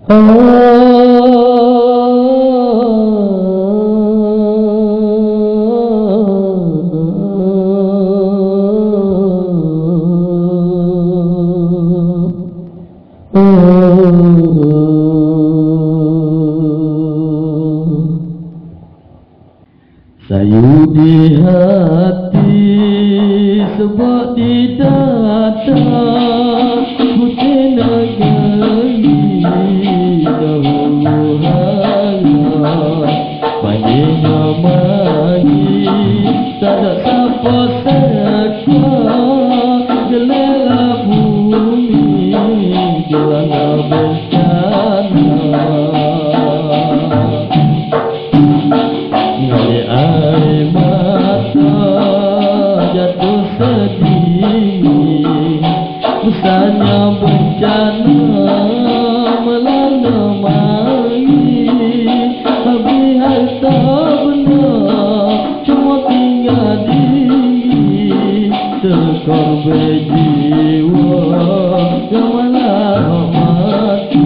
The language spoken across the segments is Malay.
Sayu di hati sebab di dada ku tenagari dahulu hala panjangnya magi tak ada siapa seka gelela bumi gelana bencana ngali air mata jatuh sedih besarnya bencana melanda mari habis harta benda cuma tinggal diri terkorban jiwa yang malah mati.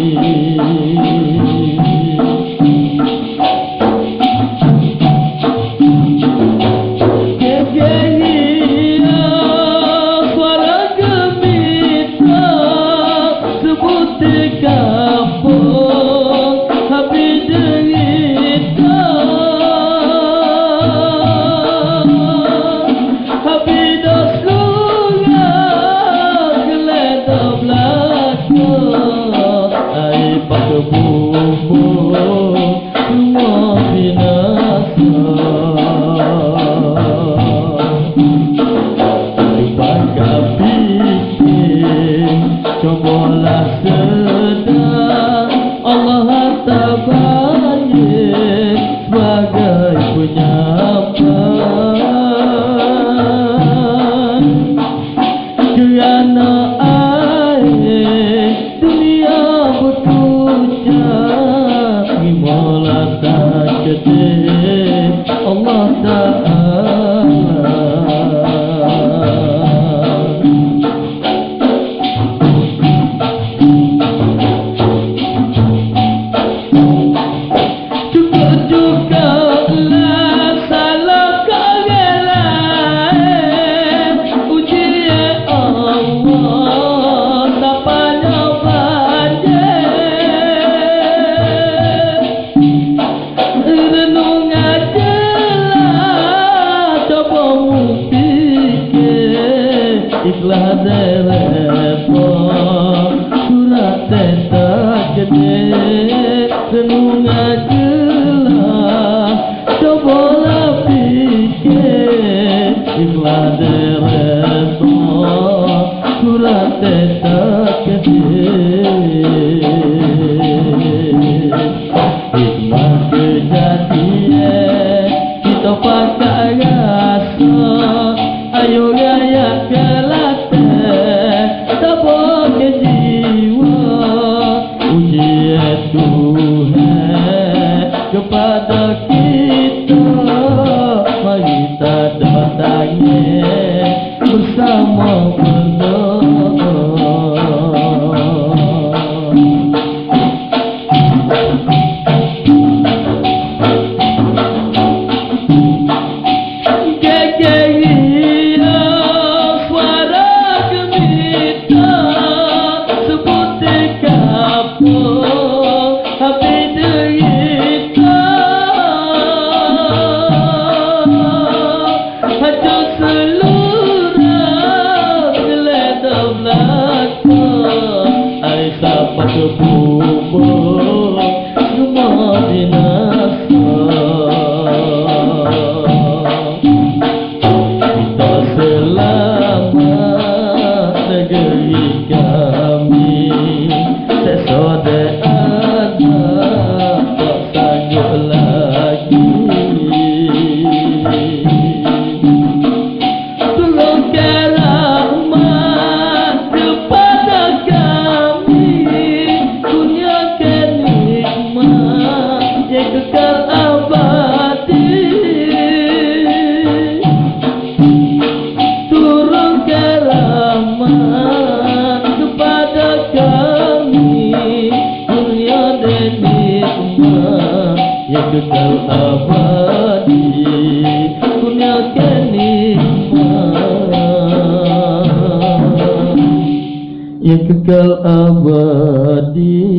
Cobalah sedar Allah tabayun sebagai penyampan kerana air dunia bertucap terimalah tak ketik Allah Ta'ala. Ikhlas repot surat tentak gede renungan jelas cobalah fikir ikhlas repot surat tentak gede ikhlas kejadian kita pakai rasa ayo gaya Tuhan abadi kurniakan nikmat yang kekal abadi